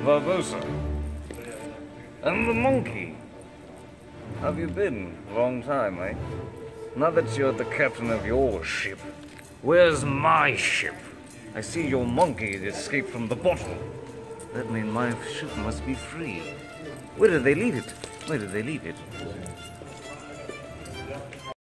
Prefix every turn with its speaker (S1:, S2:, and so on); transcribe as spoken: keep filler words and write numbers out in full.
S1: Barbosa. And the monkey. How have you been? Long time, eh? Now that you're the captain of your ship, where's my ship? I see your monkey escaped from the bottle. That means my ship must be free. Where did they leave it? Where did they leave it?